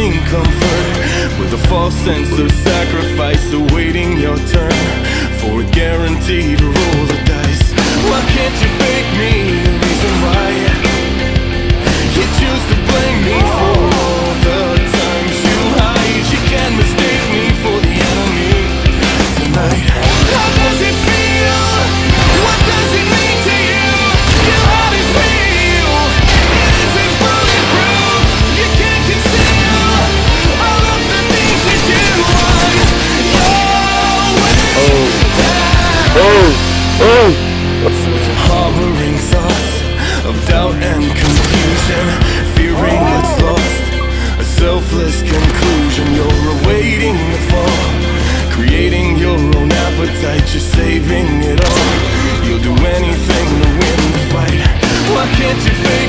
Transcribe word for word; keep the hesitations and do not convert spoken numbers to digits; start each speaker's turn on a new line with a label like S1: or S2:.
S1: seeking comfort, with a false sense of sacrifice, awaiting your turn for a guaranteed roll of dice. Why can't you fake me? The reason why you choose to blame me for all the times you hide. You can't mistake me for the enemy tonight. How does it feel? What does it mean to you? Your heart is real. It isn't bulletproof. You can't conceal all of the things you do on your way down.
S2: Oh, oh.
S1: Harboring thoughts of doubt and confusion, fearing what's lost, a selfless conclusion. You're awaiting the fall, creating your own appetite. You're saving it all. You'll do anything to win the fight. Why can't you fake